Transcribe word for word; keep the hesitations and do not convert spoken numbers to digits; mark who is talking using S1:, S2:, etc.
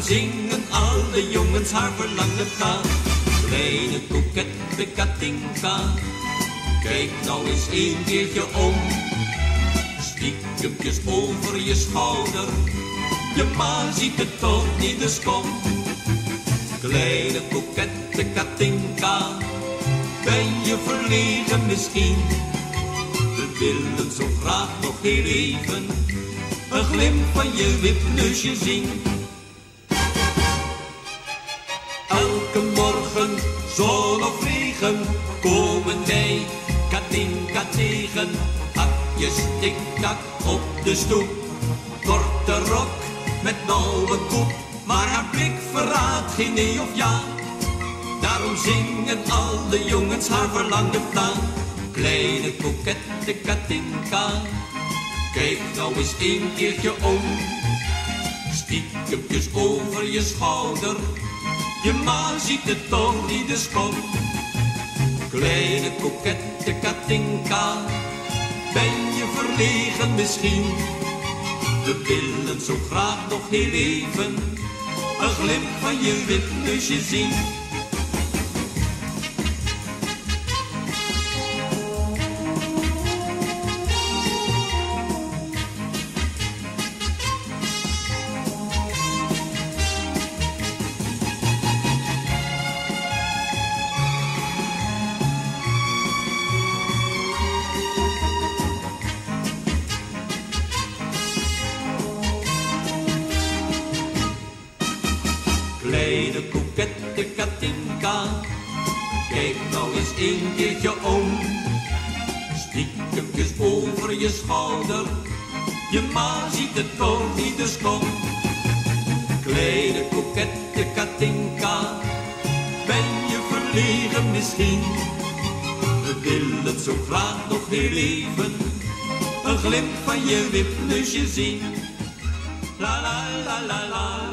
S1: zingen alle jongens haar verlangen taal. Kleine kokette Katinka, kijk nou eens een keertje om. Stiekempjes over je schouder, je ma ziet het toch niet, dus kom. Kleine kokette Katinka, ben je verlegen misschien? We willen zo graag nog heel even een glimp van je wipneusje zien. Elke morgen, zon of regen, komen wij Katinka tegen. Hakjes tik-tak op de stoep, korte rok met nauwe koep, maar haar blik verraadt geen nee of ja. Daarom zingen alle jongens haar verlangen taal. Kleine kokette Katinka, kijk nou eens een keertje om. Stiekempjes over je schouder, je ma ziet het toch niet, dus kom. Kleine kokette Katinka, ben je verlegen misschien? We willen zo graag nog heel even een glimp van je wipneusje zien. Kleine kokette Katinka, kijk nou eens een keertje om. Stiekempjes over je schouder, je ma ziet het toch niet, dus kom. Kleine kokette Katinka, ben je verlegen misschien? We willen zo graag nog heel even een glimp van je wipneusje zien. La la la la la.